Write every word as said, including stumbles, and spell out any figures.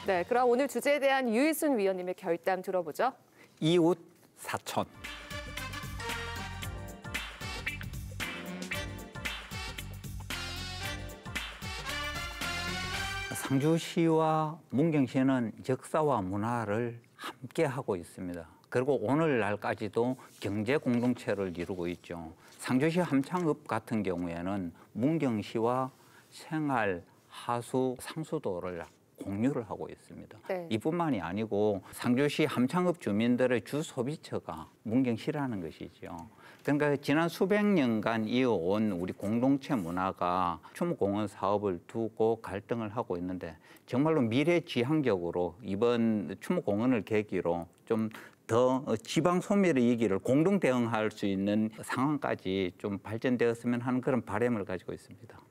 네, 그럼 오늘 주제에 대한 유희순 위원님의 결단 들어보죠. 이웃 사촌. 상주시와 문경시는 역사와 문화를 함께 하고 있습니다. 그리고 오늘날까지도 경제 공동체를 이루고 있죠. 상주시 함창읍 같은 경우에는 문경시와 생활, 하수, 상수도를 공유를 하고 있습니다. 네. 이뿐만이 아니고 상주시 함창읍 주민들의 주 소비처가 문경시라는 것이죠. 그러니까 지난 수백 년간 이어온 우리 공동체 문화가 추모공원 사업을 두고 갈등을 하고 있는데 정말로 미래지향적으로 이번 추모공원을 계기로 좀 더 지방 소멸의 위기를 공동 대응할 수 있는 상황까지 좀 발전되었으면 하는 그런 바람을 가지고 있습니다.